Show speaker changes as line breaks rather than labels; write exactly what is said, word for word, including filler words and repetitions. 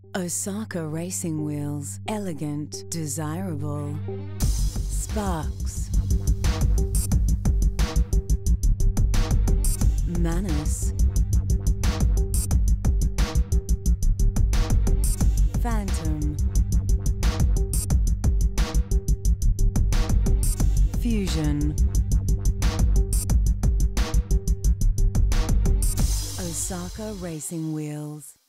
Osaka racing wheels, elegant, desirable. Sparks. Mannus Phantom Fusion. Osaka racing wheels.